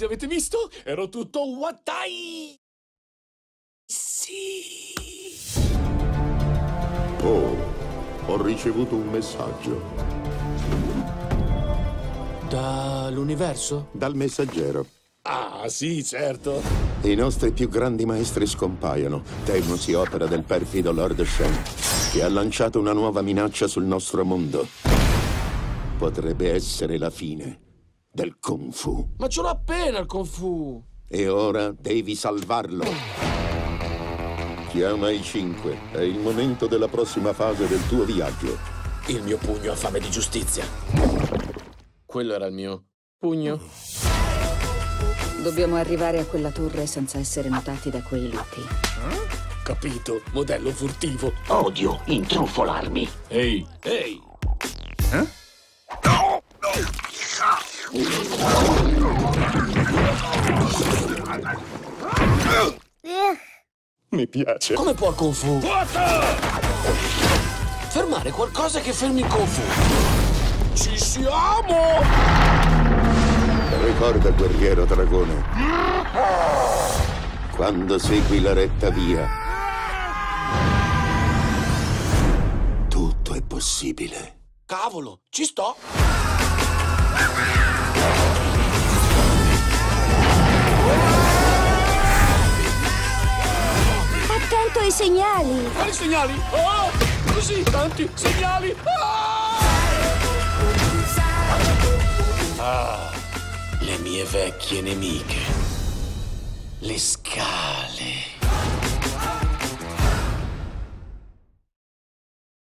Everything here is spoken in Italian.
L'avete visto? Ero tutto Watai! Sì! Oh, ho ricevuto un messaggio. Dall'universo? Dal messaggero. Ah, sì, certo. I nostri più grandi maestri scompaiono. Temo sia opera del perfido Lord Shen, che ha lanciato una nuova minaccia sul nostro mondo. Potrebbe essere la fine del Kung Fu. Ma ce l'ho appena il Kung Fu! E ora devi salvarlo. Chiama i 5. È il momento della prossima fase del tuo viaggio. Il mio pugno ha fame di giustizia. Quello era il mio pugno. Dobbiamo arrivare a quella torre senza essere notati da quei lupi. Capito, modello furtivo. Odio intrufolarmi. Ehi, ehi! Mi piace. Come può il Kung Fu? Fermare qualcosa che fermi il Kung Fu. Ci siamo! Ricorda, guerriero dragone, quando segui la retta via, tutto è possibile. Cavolo, ci sto! Attento ai segnali! Quali segnali? Oh! Così tanti segnali! Le mie vecchie nemiche. Le scale.